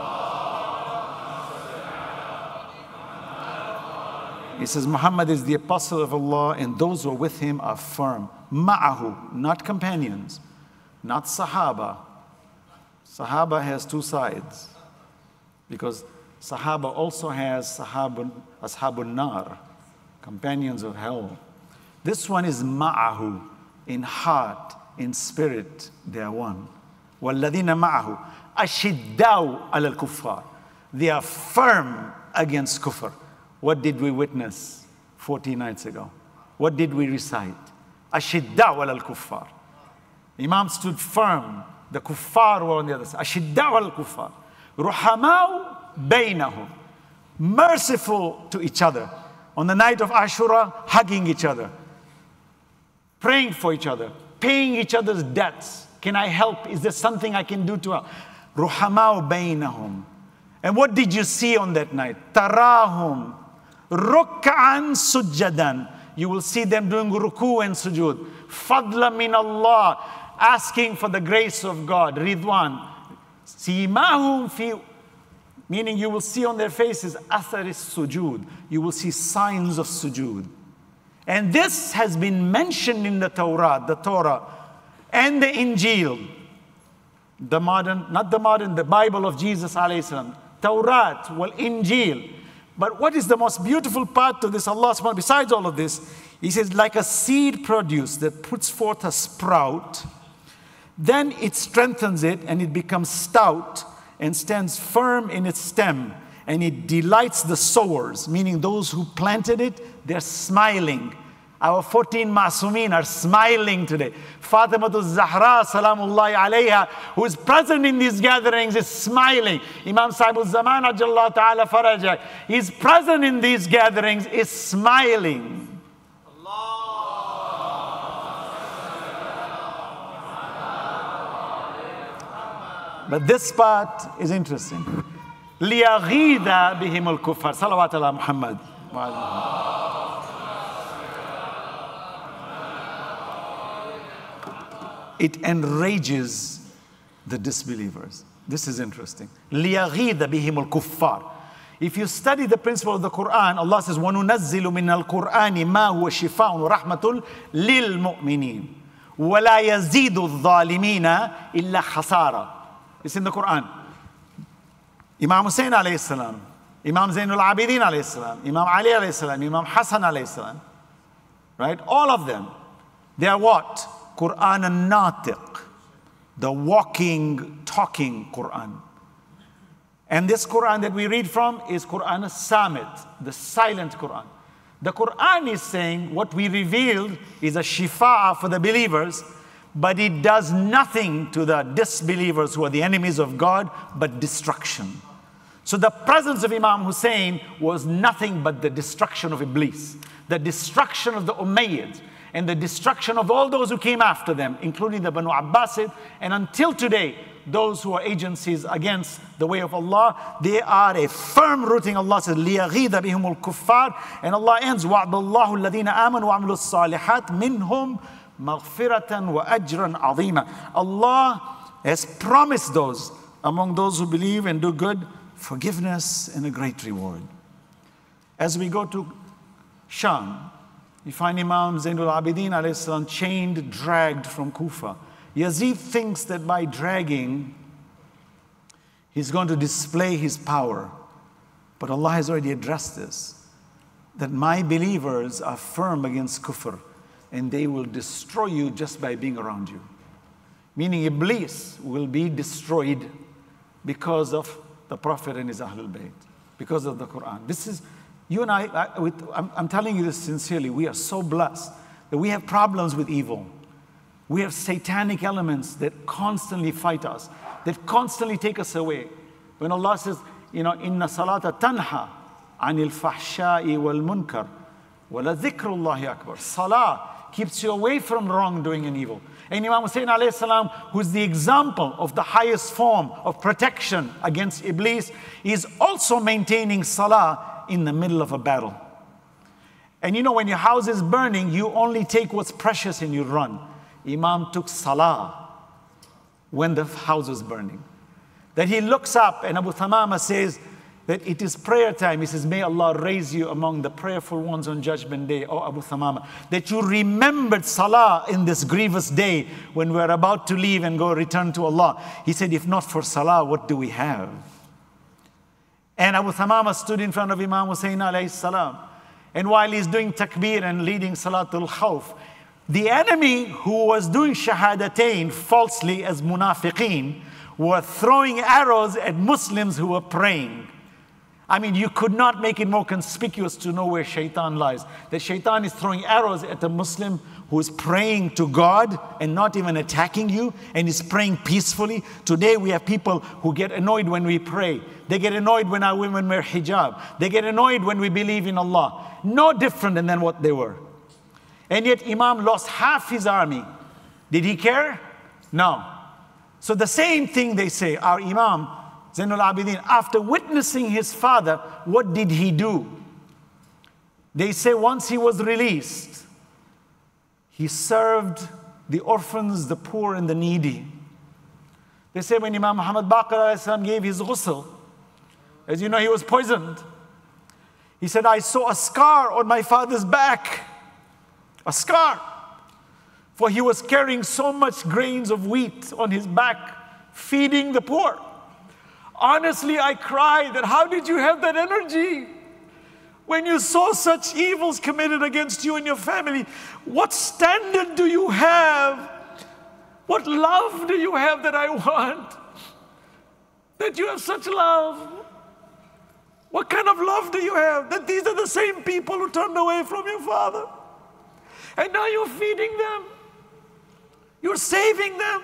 He says Muhammad is the apostle of Allah and those who are with him are firm. Ma'ahu, not companions, not Sahaba. Sahaba has two sides. Because Sahaba also has Ashabun Nar, companions of hell. This one is Ma'ahu, in heart, in spirit, they are one. وَالَّذِينَ مَعَهُ أَشِدَّاءُ عَلَى الْكُفَّارِ. They are firm against kufr. What did we witness 14 nights ago? What did we recite? أَشِدَّاءُ عَلَى الْكُفَّارِ. Imam stood firm. The kuffar were on the other side. أَشِدَّاءُ عَلَى الْكُفَّارِ. Ruhamau bainahum, merciful to each other. On the night of Ashura, hugging each other, praying for each other, paying each other's debts. Can I help? Is there something I can do to help? Ruhamau bainahum. And what did you see on that night? Tarahum rukka'an sujjadan. You will see them doing ruku and sujud. Fadla min Allah, asking for the grace of God. Ridwan. Simahum fi, meaning you will see on their faces athar sujud. You will see signs of sujud. And this has been mentioned in the Torah, and the Injil, the modern, not the modern, the Bible of Jesus alayhi salam, Torah, well, Injil. But what is the most beautiful part to this, Allah subhanahu, besides all of this, He says, like a seed produce that puts forth a sprout, then it strengthens it and it becomes stout and stands firm in its stem, and it delights the sowers, meaning those who planted it, they're smiling. Our 14 Ma'sumin are smiling today. Fatimatu Zahra, salamullahi alayha, who is present in these gatherings, is smiling. Imam Sahibul Zaman, ajallahu ta'ala farajah, he's present in these gatherings, is smiling. But this part is interesting. لِيَغِيدَ بِهِمُ الْكُفَّارِ. Salawat ala Muhammad. It enrages the disbelievers. This is interesting. لِيَغِيدَ بِهِمُ الْكُفَّارِ. If you study the principle of the Quran, Allah says, وَنُنَزِّلُ مِنَ الْقُرْآنِ مَا هُوَ شِفَاءٌ وَرَحْمَةٌ لِلْمُؤْمِنِينَ وَلَا يَزِيدُ الظَّالِمِينَ إِلَّا خَسَارًا. It's in the Quran. Imam Hussein alayhi salam, Imam Zainul Abidin alayhi salam, Imam Ali alayhi salam, Imam Hassan alayhi salam, right? All of them, they are what? Quran an-Natiq, the walking, talking Quran. And this Quran that we read from is Quran as-Samit, the silent Quran. The Quran is saying what we revealed is a shifa for the believers, but it does nothing to the disbelievers who are the enemies of God, but destruction. So the presence of Imam Hussein was nothing but the destruction of Iblis, the destruction of the Umayyads, and the destruction of all those who came after them, including the Banu Abbasid, and until today, those who are agencies against the way of Allah, they are a firm rooting. Allah says, لِيَغِيدَ بِهِمُ الْكُفَّارِ, and Allah ends, وَعْدَ اللَّهُ الَّذِينَ آمَنُوا وَعَمِلُوا الصَّالِحَاتِ مِنْهُمْ مَغْفِرَةً وَأَجْرًا عَظِيمًا. Allah has promised those, among those who believe and do good, forgiveness and a great reward. As we go to Sham, you find Imam Zainul Abidin alayhi salam chained, dragged from Kufa. Yazid thinks that by dragging, he's going to display his power. But Allah has already addressed this, that my believers are firm against kufr. and they will destroy you just by being around you. Meaning Iblis will be destroyed because of the Prophet and his Ahlul Bayt, because of the Quran. This is, you and I'm telling you this sincerely, we are so blessed that we have problems with evil. We have satanic elements that constantly fight us, that constantly take us away. When Allah says, you know, inna salata tanha anil fahsha'i wal munkar wa la dhikrullahi akbar. Salah keeps you away from wrongdoing and evil. And Imam Hussein alayhi salam, who's the example of the highest form of protection against Iblis, is also maintaining salah in the middle of a battle. And you know, when your house is burning, you only take what's precious and you run. Imam took salah when the house was burning. That he looks up, and Abu Thamama says that it is prayer time. He says, may Allah raise you among the prayerful ones on Judgment Day, O Abu Thamama, that you remembered salah in this grievous day when we're about to leave and go return to Allah. He said, if not for salah, what do we have? And Abu Thamama stood in front of Imam Hussein alayhi salam. And while he's doing takbir and leading Salatul Khawf, the enemy who was doing shahadatain falsely as munafiqeen were throwing arrows at Muslims who were praying. I mean, you could not make it more conspicuous to know where shaitan lies. That shaitan is throwing arrows at a Muslim who is praying to God and not even attacking you, and is praying peacefully. Today we have people who get annoyed when we pray. They get annoyed when our women wear hijab. They get annoyed when we believe in Allah. No different than what they were. And yet Imam lost half his army. Did he care? No. So the same thing they say, our Imam, Zainul Abidin, after witnessing his father, what did he do? They say once he was released, he served the orphans, the poor, and the needy. They say when Imam Muhammad Baqir gave his ghusl, as you know, he was poisoned. He said, I saw a scar on my father's back. A scar. For he was carrying so much grains of wheat on his back, feeding the poor. Honestly, I cried that how did you have that energy? When you saw such evils committed against you and your family, what standard do you have? What love do you have that I want? That you have such love? What kind of love do you have? That these are the same people who turned away from your father. And now you're feeding them. You're saving them.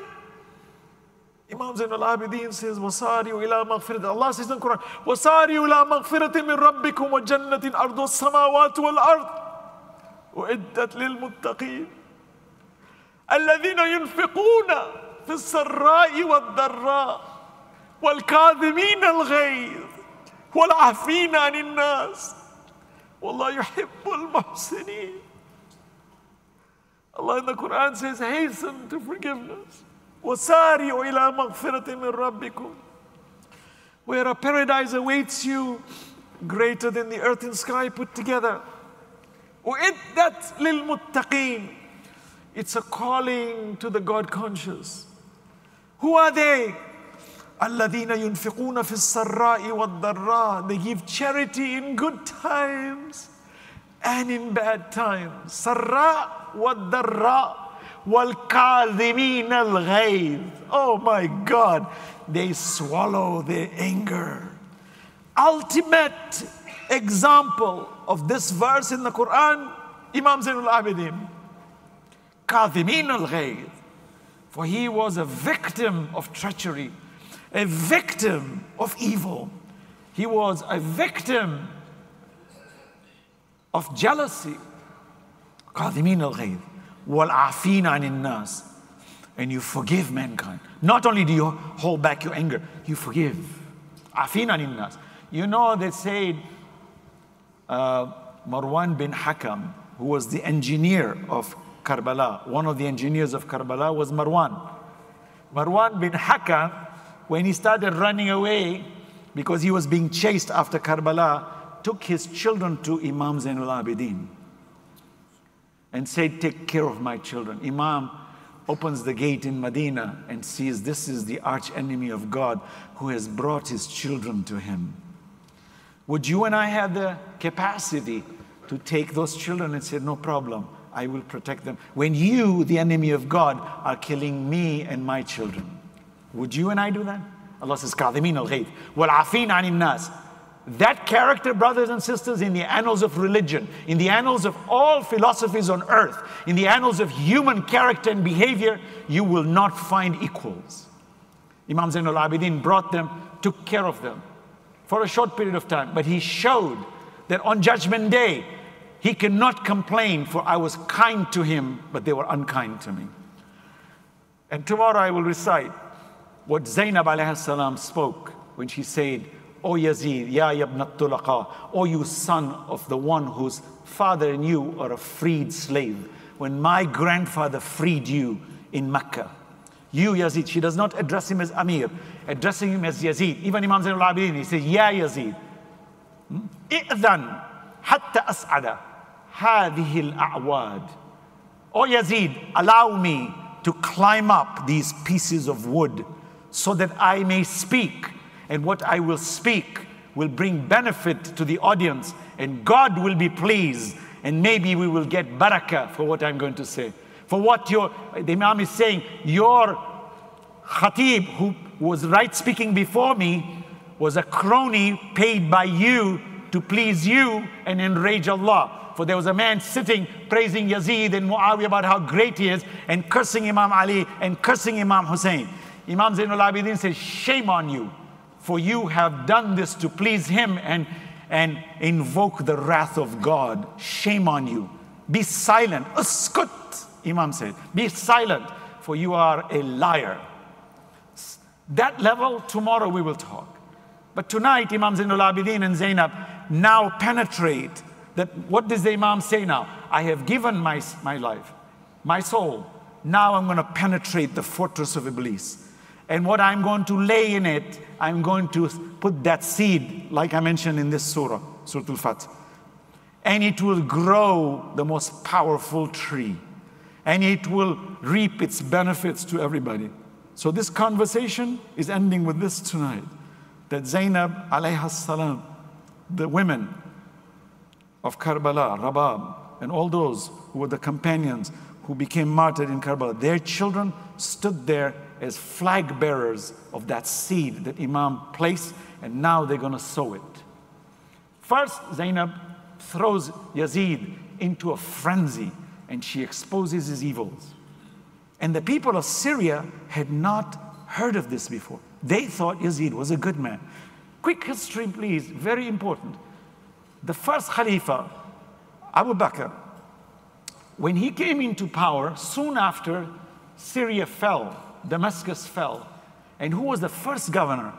Imam Zainul Abidin says, وَصَارِيُوا إِلَىٰ مَغْفِرَةٍ. Allah says in the Quran, وَصَارِيُوا إِلَىٰ مَغْفِرَةٍ مِّن رَبِّكُمْ وَجَنَّةٍ أَرْضُ السَّمَاوَاتُ وَالْأَرْضِ وَأُعِدَّتْ لِلْمُتَّقِينَ الَّذِينَ يُنْفِقُونَ فِي السَّرَّاءِ وَالضَّرَّاءِ وَالْكَاظِمِينَ الْغَيْظَ وَالْعَافِينَ عَنِ النَّاسِ وَاللَّهُ يُحِبُّ الْمُحْسِنِينَ. Allah in the Quran says, hasten to forgiveness. وَسَارِعُوا إِلَىٰ مَغْفِرَةٍ مِّن رَبِّكُمْ. Where a paradise awaits you greater than the earth and sky put together. وَإِدَّتْ لِلْمُتَّقِينَ. It's a calling to the God conscious. Who are they? الَّذِينَ يُنْفِقُونَ فِي السَّرَّاءِ وَالضَّرَّاءِ. They give charity in good times and in bad times. Sarra وَالضَّرَّاءِ وَالْكَاظِمِينَ الْغَيْظَ. Oh my God, they swallow their anger. Ultimate example of this verse in the Quran, Imam Zainul Abidin. كَاظِمِينَ الْغَيْظَ. For he was a victim of treachery, a victim of evil. He was a victim of jealousy. كَاظِمِينَ الْغَيْظَ وَالْعَافِينَ عَنِ النَّاسِ. And you forgive mankind. Not only do you hold back your anger, you forgive. عَافِينَ عَنِ النَّاسِ. You know, they said Marwan bin Hakam, who was the engineer of Karbala, one of the engineers of Karbala was Marwan. Marwan bin Hakam, when he started running away because he was being chased after Karbala, took his children to Imam Zainul Abidin and said, take care of my children. Imam opens the gate in Medina and sees this is the arch enemy of God who has brought his children to him. Would you and I have the capacity to take those children and say, no problem, I will protect them. When you, the enemy of God, are killing me and my children. Would you and I do that? Allah says, كَاظِمِينَ الْغَيْظَ وَالْعَافِينَ عَنِ النَّاسِ. That character, brothers and sisters, in the annals of religion, in the annals of all philosophies on earth, in the annals of human character and behavior, you will not find equals. Imam Zainul Abidin brought them, took care of them for a short period of time, but he showed that on Judgment Day, he cannot complain, for I was kind to him, but they were unkind to me. And tomorrow I will recite what Zainab alayhi salam spoke when she said, O Yazid, ya ibn al-Tulaqa, O you son of the one whose father and you are a freed slave. When my grandfather freed you in Mecca, you Yazid, she does not address him as Amir, addressing him as Yazid. Even Imam Zainul Abidin, he says, Ya Yazid, إِذَنْ حَتَّى أَسْعَدَ هَذِهِ الْأَعْوَادِ. O Yazid, allow me to climb up these pieces of wood so that I may speak, and what I will speak will bring benefit to the audience, and God will be pleased, and maybe we will get barakah for what I'm going to say. For what the Imam is saying, your khatib who was right speaking before me was a crony paid by you to please you and enrage Allah. For there was a man sitting praising Yazid and Muawiyah about how great he is, and cursing Imam Ali and cursing Imam Hussein. Imam Zainul Abidin says, shame on you, for you have done this to please him and invoke the wrath of God. Shame on you. Be silent. Uskut, Imam said. Be silent, for you are a liar. That level, tomorrow we will talk. But tonight, Imam Zainul Abidin and Zainab now penetrate that. What does the Imam say now? I have given my life, my soul. Now I'm going to penetrate the fortress of Iblis. And what I'm going to lay in it, I'm going to put that seed, like I mentioned in this surah, Surah Al-Fath. And it will grow the most powerful tree. And it will reap its benefits to everybody. So this conversation is ending with this tonight. That Zainab alayha salam, the women of Karbala, Rabab, and all those who were the companions who became martyred in Karbala, their children stood there as flag bearers of that seed that Imam placed, and now they're going to sow it. First, Zainab throws Yazid into a frenzy, and she exposes his evils. And the people of Syria had not heard of this before. They thought Yazid was a good man. Quick history, please, very important. The first Khalifa, Abu Bakr, when he came into power, soon after Syria fell, Damascus fell. And who was the first governor?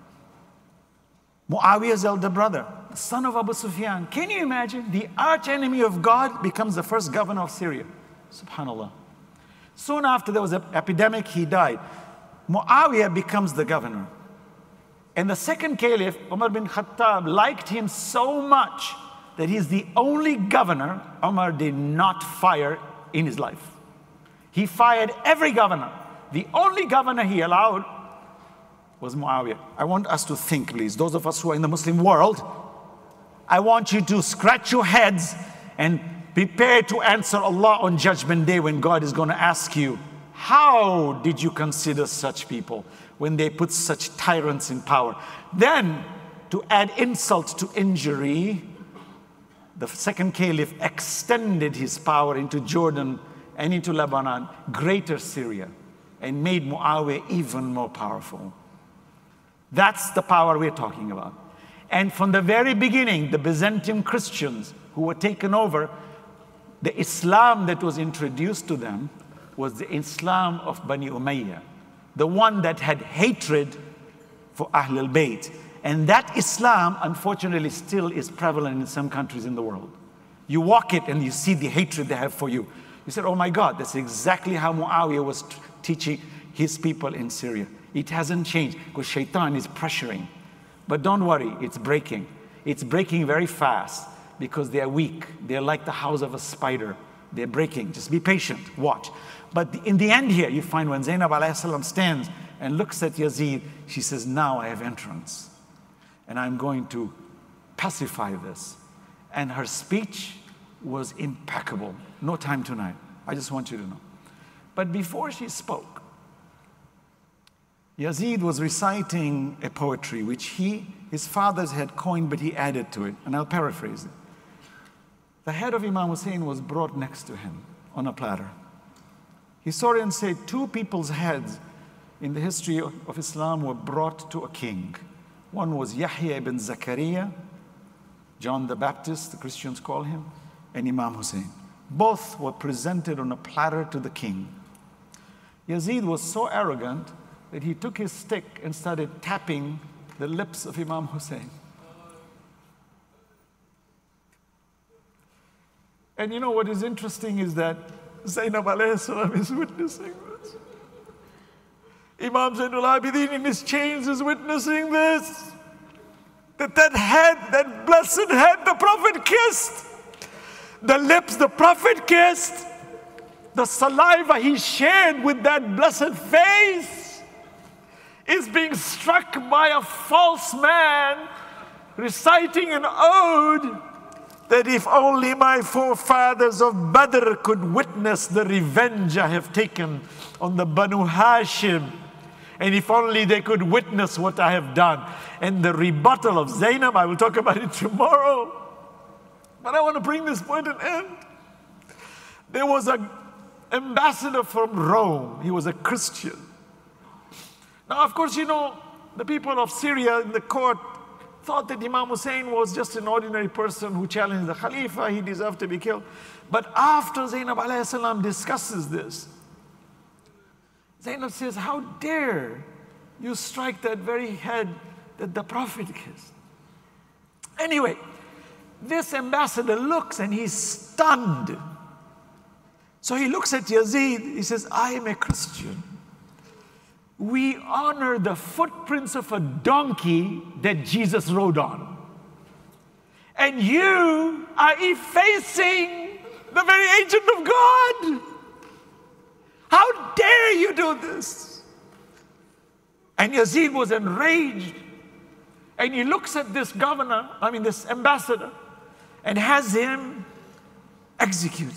Muawiyah's elder brother, the son of Abu Sufyan. Can you imagine? The arch enemy of God becomes the first governor of Syria. Subhanallah. Soon after there was an epidemic, he died. Muawiyah becomes the governor. And the second caliph, Umar bin Khattab, liked him so much that he's the only governor Umar did not fire in his life. He fired every governor. The only governor he allowed was Muawiyah. I want us to think, please, those of us who are in the Muslim world, I want you to scratch your heads and prepare to answer Allah on Judgment Day, when God is going to ask you, how did you consider such people when they put such tyrants in power? Then, to add insult to injury, the second caliph extended his power into Jordan and into Lebanon, greater Syria, and made Muawiyah even more powerful. That's the power we're talking about. And from the very beginning, the Byzantine Christians who were taken over, the Islam that was introduced to them was the Islam of Bani Umayyah, the one that had hatred for Ahl al-Bayt. And that Islam, unfortunately, still is prevalent in some countries in the world. You walk it and you see the hatred they have for you. You said, oh my God, that's exactly how Muawiyah was teaching his people in Syria. It hasn't changed because Shaitan is pressuring. But don't worry, it's breaking. It's breaking very fast because they are weak. They're like the house of a spider. They're breaking. Just be patient, watch. But in the end here, you find when Zainab alayhi salam stands and looks at Yazid, she says, now I have entrance. And I'm going to pacify this. And her speech was impeccable. No time tonight. I just want you to know. But before she spoke, Yazid was reciting a poetry which his fathers had coined, but he added to it. And I'll paraphrase it. The head of Imam Hussein was brought next to him on a platter. Historians say 2 people's heads in the history of Islam were brought to a king. One was Yahya ibn Zakaria, John the Baptist, the Christians call him, and Imam Hussein. Both were presented on a platter to the king. Yazid was so arrogant that he took his stick and started tapping the lips of Imam Hussein. And you know what is interesting is that Zainab alayhi salam is witnessing this. Imam Zainul Abidin in his chains is witnessing this. That head, that blessed head the Prophet kissed. The lips the Prophet kissed. The saliva he shared with that blessed face is being struck by a false man reciting an ode that if only my forefathers of Badr could witness the revenge I have taken on the Banu Hashim, and if only they could witness what I have done. And the rebuttal of Zainab, I will talk about it tomorrow. But I want to bring this point to an end. There was an ambassador from Rome. He was a Christian. Now, of course, you know, the people of Syria in the court thought that Imam Hussein was just an ordinary person who challenged the Khalifa. He deserved to be killed. But after Zainab alayhi salam discusses this, Zainab says, how dare you strike that very head that the Prophet kissed? Anyway, this ambassador looks and he's stunned. So he looks at Yazid, he says, I am a Christian. We honor the footprints of a donkey that Jesus rode on. And you are effacing the very agent of God. How dare you do this? And Yazid was enraged. And he looks at this this ambassador, and has him executed.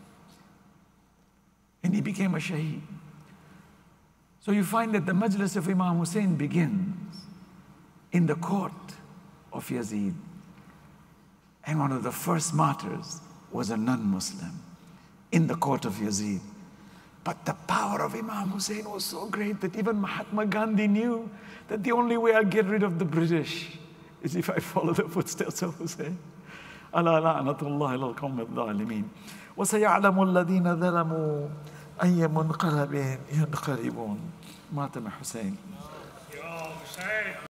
And he became a shaheed. So you find that the majlis of Imam Hussein begins in the court of Yazid. And one of the first martyrs was a non-Muslim in the court of Yazid. But the power of Imam Hussein was so great that even Mahatma Gandhi knew that the only way I'll get rid of the British is if I follow the footsteps of Hussein. ألا لعنة الله على القوم الظالمين وسيعلم الذين ظلموا أي منقلب ينقلبون. مات حسين.